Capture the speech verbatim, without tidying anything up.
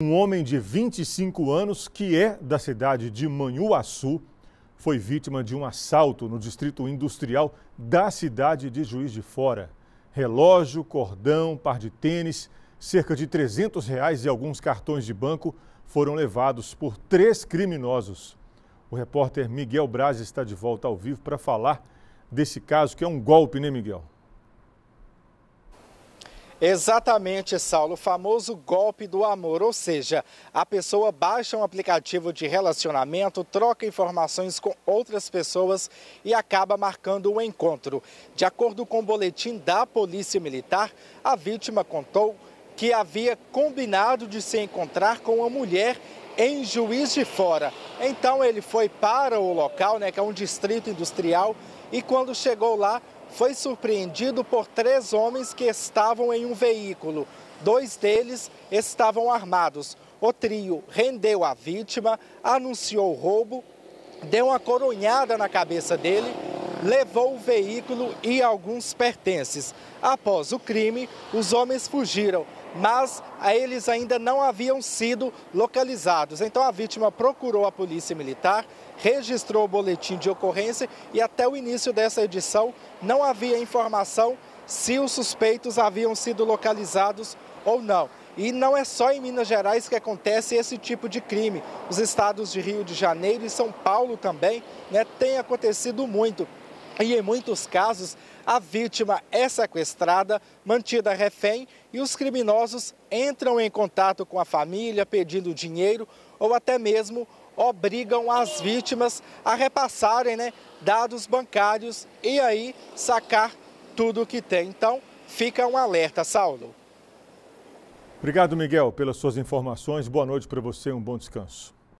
Um homem de vinte e cinco anos, que é da cidade de Manhuaçu, foi vítima de um assalto no distrito industrial da cidade de Juiz de Fora. Relógio, cordão, par de tênis, cerca de trezentos reais e alguns cartões de banco foram levados por três criminosos. O repórter Miguel Braz está de volta ao vivo para falar desse caso, que é um golpe, né, Miguel? Exatamente, Saulo, o famoso golpe do amor, ou seja, a pessoa baixa um aplicativo de relacionamento, troca informações com outras pessoas e acaba marcando um encontro. De acordo com o boletim da Polícia Militar, a vítima contou que havia combinado de se encontrar com uma mulher em Juiz de Fora. Então ele foi para o local, né, que é um distrito industrial, e quando chegou lá, foi surpreendido por três homens que estavam em um veículo. Dois deles estavam armados. O trio rendeu a vítima, anunciou o roubo, deu uma coronhada na cabeça dele, levou o veículo e alguns pertences. Após o crime, os homens fugiram, mas eles ainda não haviam sido localizados. Então a vítima procurou a Polícia Militar, registrou o boletim de ocorrência e até o início dessa edição não havia informação se os suspeitos haviam sido localizados ou não. E não é só em Minas Gerais que acontece esse tipo de crime. Os estados de Rio de Janeiro e São Paulo também, né, tem acontecido muito. E em muitos casos, a vítima é sequestrada, mantida refém e os criminosos entram em contato com a família pedindo dinheiro ou até mesmo obrigam as vítimas a repassarem, né, dados bancários e aí sacar tudo o que tem. Então, fica um alerta, Saulo. Obrigado, Miguel, pelas suas informações. Boa noite para você, um bom descanso.